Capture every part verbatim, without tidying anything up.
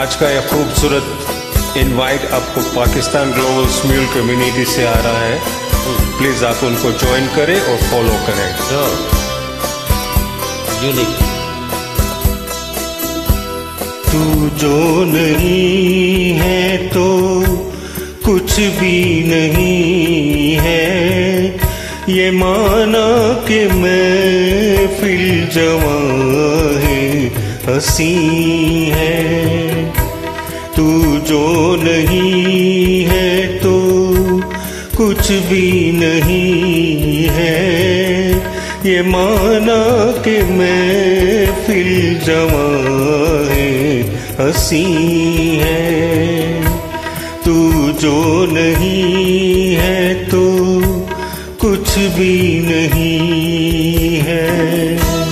आज का यह खूबसूरत इनवाइट आपको पाकिस्तान ग्लोबल स्म्यूल कम्युनिटी से आ रहा है। प्लीज आप उनको ज्वाइन करें और फॉलो करें। यूनिक। तू जो नहीं है तो कुछ भी नहीं है, ये माना कि मैं फिल जवां है हंसी है। तू जो नहीं है तो कुछ भी नहीं है, ये माना कि मैं फिल जवां है हंसी है। तू जो नहीं है तो कुछ भी नहीं है।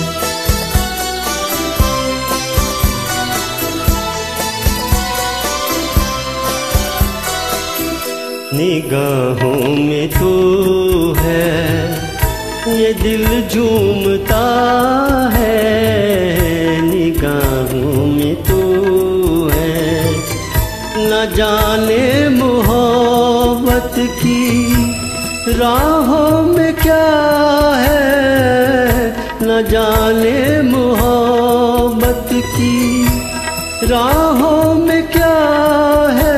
निगाहों में तू है, ये दिल झूमता है। निगाहों में तू है, न जाने मोहब्बत की राहों में क्या है, न जाने मोहब्बत की राहों में क्या है,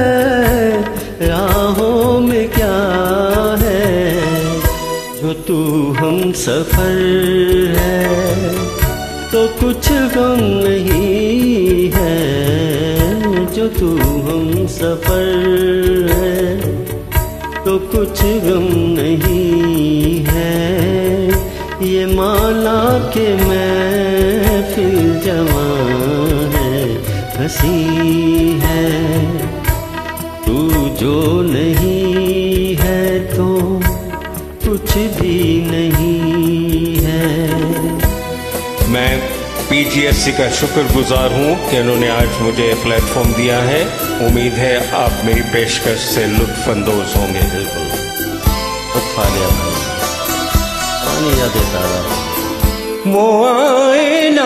राहों में क्या है। जो तू हम सफर है तो कुछ गम नहीं है, जो तू हम सफर है तो कुछ गम नहीं है। ये माना कि मैं फिर जवां है हंसी है। तू जो नहीं है तो कुछ भी नहीं है। मैं पीजीएससी का शुक्रगुजार हूँ कि उन्होंने आज मुझे प्लेटफॉर्म दिया है। उम्मीद है आप मेरी पेशकश से लुत्फानंदोज होंगे। बिल्कुल लुत्फ आ गया भाई, पानी याद देता रहा। वो आए ना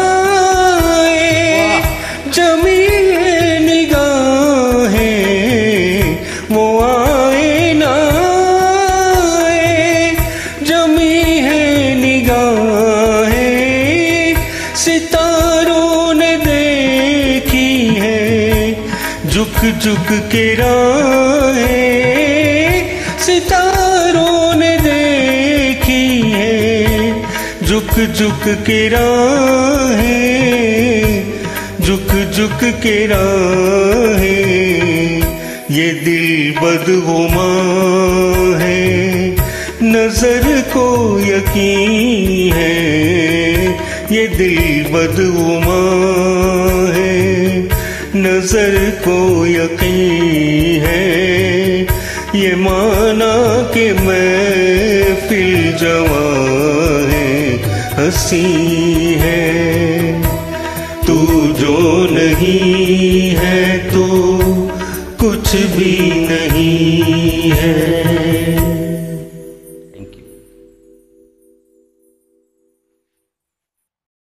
आए जमी है निगाहें, वो आए ना आए जमी है निगाहें। सितारों ने देखी है झुक झुक के राहें, सितारों ने देखी है झुक झुक के राहें, झुक झुक के राहें। ये दिल बदगुमा है, नजर को यकीन है। ये दिल बदगुमा है, नजर को यकीन है। ये माना कि मैं फिर जवां है हंसी है। तू जो नहीं है तो कुछ भी नहीं है।